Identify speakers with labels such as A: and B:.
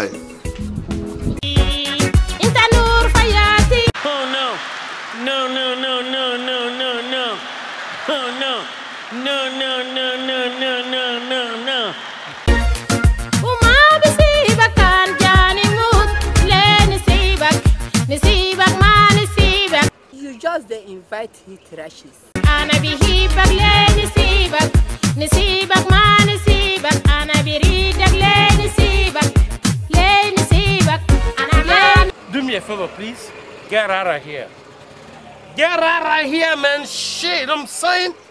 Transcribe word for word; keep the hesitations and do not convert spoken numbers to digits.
A: Why?
B: Oh no. No, no, no, no, no, no, no. Oh no. No, no, no, no, no, no, no, no.
C: You just they invite heat rashes.
D: Ana bi hibak leni sibak, ni sibak mani sibak. Ana bi ridak leni sibak, leni sibak. Ana leni.
B: Do me a favor, please. Get out of here. Get out of here, man. Shit, I'm saying.